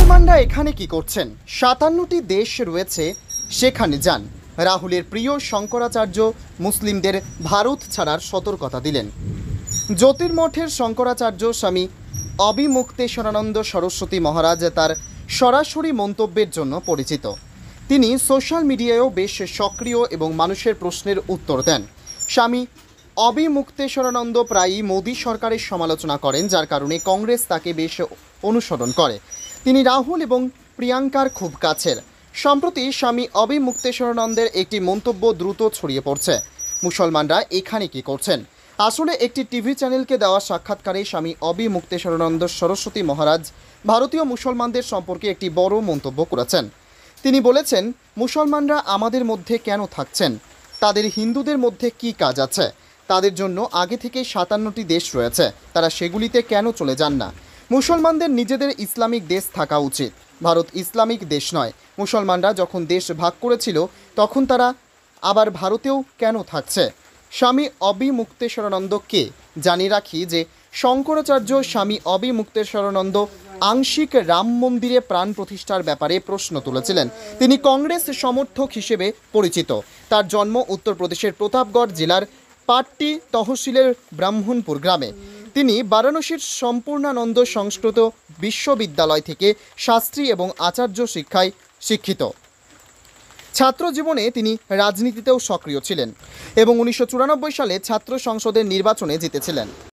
মুসলমানরা এখানে কি করছেন? ৫৭টি দেশ রয়েছে, সেখানে যান। রাহুলের প্রিয় শঙ্করাচার্য মুসলিমদের ভারত ছাড়ার সতর্কতা দিলেন। জ্যোতির্মঠের শঙ্করাচার্য স্বামী অবিমুক্তেশ্বরানন্দ সরস্বতী মহারাজ তার সরাসরি মন্তব্যের জন্য পরিচিত। তিনি সোশ্যাল মিডিয়ায়ও বেশ সক্রিয় এবং মানুষের প্রশ্নের উত্তর দেন। স্বামী অবিমুক্তেশ্বরানন্দ প্রায়ই মোদী সরকারের সমালোচনা করেন, যার কারণে কংগ্রেস তাকে বেশ অনুসরণ করে। তিনি রাহুল এবং প্রিয়াঙ্কার খুব কাছের। সম্প্রতি স্বামী অবিমুক্তেশ্বরানন্দের একটি মন্তব্য দ্রুত ছড়িয়ে পড়ছে। মুসলমানরা এখানে কি করছেন? আসলে একটি টিভি চ্যানেলকে দেওয়া সাক্ষাৎকারে স্বামী অবিমুক্তেশ্বরানন্দ সরস্বতী মহারাজ ভারতীয় মুসলমানদের সম্পর্কে একটি বড় মন্তব্য করেছেন। তিনি বলেছেন, মুসলমানরা আমাদের মধ্যে কেন থাকছেন? তাদের হিন্দুদের মধ্যে কি কাজ আছে? তাদের জন্য আগে থেকে ৫৭টি দেশ রয়েছে, তারা সেগুলিতে কেন চলে যান না? মুসলমানদের নিজেদের ইসলামিক দেশ থাকা উচিত। ভারত ইসলামিক দেশ নয়। মুসলমানরা যখন দেশ ভাগ করেছিল তখন তারা আবার ভারতেও কেন থাকছে? স্বামী অবিমুক্তেশ্বরানন্দ কে? জানিয়ে রাখি যে শঙ্করাচার্য স্বামী অবিমুক্তেশ্বরানন্দ আংশিক রাম মন্দিরে প্রাণ প্রতিষ্ঠার ব্যাপারে প্রশ্ন তুলেছিলেন। তিনি কংগ্রেস সমর্থক হিসেবে পরিচিত। তার জন্ম উত্তরপ্রদেশের প্রতাপগড় জেলার পাট্টি তহসিলের ব্রাহ্মণপুর গ্রামে। তিনি বারাণসীর সম্পূর্ণানন্দ সংস্কৃত বিশ্ববিদ্যালয় থেকে শাস্ত্রী এবং আচার্য শিক্ষায় শিক্ষিত। ছাত্র জীবনে তিনি রাজনীতিতেও সক্রিয় ছিলেন এবং ১৯৯৪ সালে ছাত্র সংসদের নির্বাচনে জিতেছিলেন।